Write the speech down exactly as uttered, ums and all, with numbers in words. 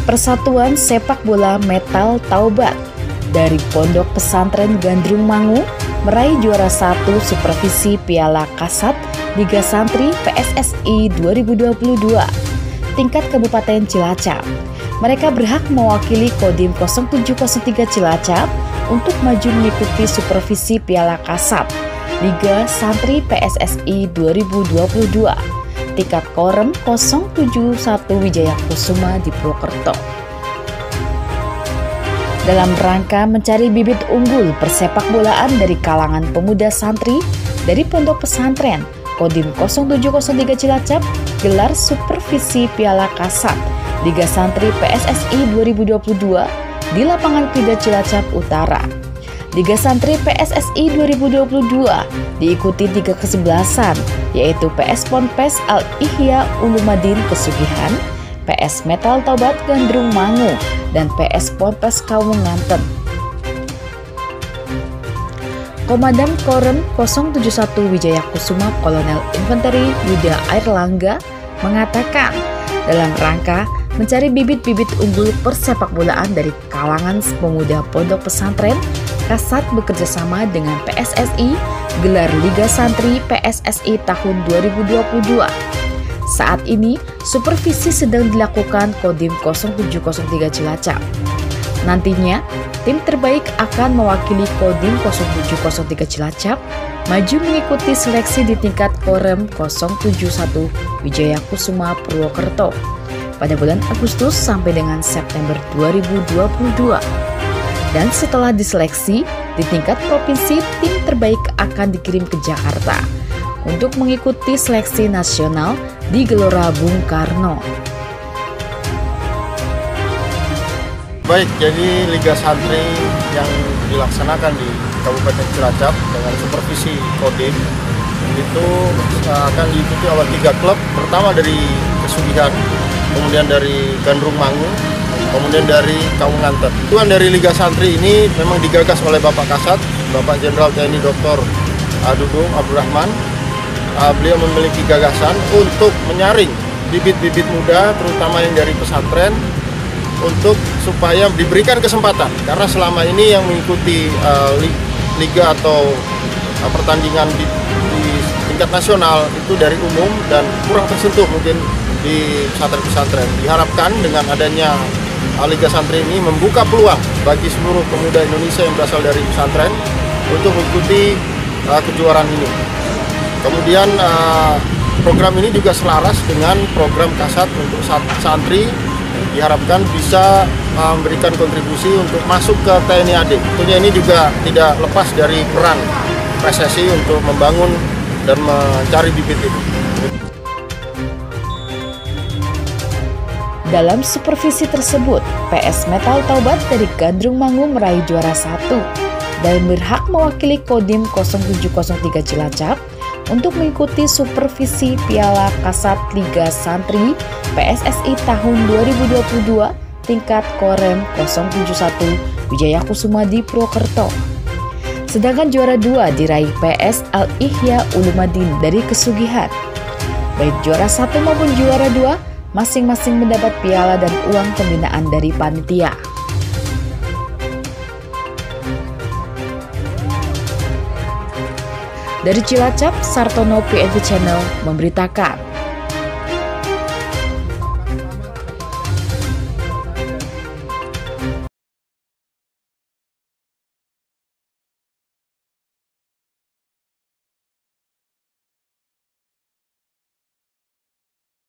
Persatuan Sepak Bola Metal Taubat dari Pondok Pesantren Gandrung Mangu meraih juara satu Supervisi Piala Kasat Liga Santri P S S I dua ribu dua puluh dua tingkat Kabupaten Cilacap. Mereka berhak mewakili Kodim nol tujuh nol tiga Cilacap untuk maju mengikuti Supervisi Piala Kasat Liga Santri P S S I dua ribu dua puluh dua tingkat Korem nol tujuh satu Wijaya Kusuma di Purwokerto. Dalam rangka mencari bibit unggul persepak bolaan dari kalangan pemuda santri dari Pondok Pesantren Kodim nol tujuh nol tiga Cilacap, gelar Supervisi Piala Kasat Liga Santri P S S I dua ribu dua puluh dua di lapangan Pida Cilacap Utara. Liga Santri P S S I dua ribu dua puluh dua diikuti tiga kesebelasan, yaitu P S Ponpes Al-Ihya Ulumadin Pesugihan, P S Metal Taubat Gandrung Mangu, dan P S Ponpes Kawung Nganten. Komandan Korem nol tujuh satu Wijaya Kusuma Kolonel Infanteri Yuda Airlangga mengatakan, dalam rangka mencari bibit-bibit unggul persepak bolaan dari kalangan pemuda Pondok Pesantren, Kasat bekerja sama dengan P S S I gelar Liga Santri P S S I tahun dua ribu dua puluh dua. Saat ini, supervisi sedang dilakukan Kodim nol tujuh nol tiga Cilacap. Nantinya, tim terbaik akan mewakili Kodim nol tujuh nol tiga Cilacap maju mengikuti seleksi di tingkat Korem nol tujuh satu Wijaya Kusuma Purwokerto pada bulan Agustus sampai dengan September dua ribu dua puluh dua. Dan setelah diseleksi di tingkat provinsi, tim terbaik akan dikirim ke Jakarta untuk mengikuti seleksi nasional di Gelora Bung Karno. Baik, jadi Liga Santri yang dilaksanakan di Kabupaten Cilacap dengan supervisi Kodim itu akan diikuti oleh tiga klub, pertama dari Pesugihan, kemudian dari Gandrung Mangu, kemudian dari Kawung Nganten. Tujuan dari Liga Santri ini memang digagas oleh Bapak Kasat, Bapak Jenderal T N I Doktor Dudung Abdurrahman. Uh, beliau memiliki gagasan untuk menyaring bibit-bibit muda, terutama yang dari pesantren, untuk supaya diberikan kesempatan. Karena selama ini yang mengikuti uh, liga atau uh, pertandingan di, di tingkat nasional itu dari umum dan kurang tersentuh mungkin di pesantren-pesantren. Diharapkan dengan adanya uh, Liga Santri ini membuka peluang bagi seluruh pemuda Indonesia yang berasal dari pesantren untuk mengikuti uh, kejuaraan ini. Kemudian uh, program ini juga selaras dengan program Kasat untuk santri, diharapkan bisa uh, memberikan kontribusi untuk masuk ke T N I A D. Tentunya ini juga tidak lepas dari peran P S S I untuk membangun dan mencari bibit itu. Dalam supervisi tersebut, P S Metal Taubat dari Gandrung Mangu meraih juara satu dan berhak mewakili Kodim nol tujuh nol tiga Cilacap untuk mengikuti Supervisi Piala Kasat Liga Santri P S S I tahun dua ribu dua puluh dua tingkat Korem nol tujuh satu Wijaya Kusuma di Purwokerto. Sedangkan juara dua diraih P S Al-Ihya Ulumadin dari Kesugihan. Baik juara satu maupun juara dua masing-masing mendapat piala dan uang pembinaan dari panitia. Dari Cilacap, Sartono P N V Channel memberitakan.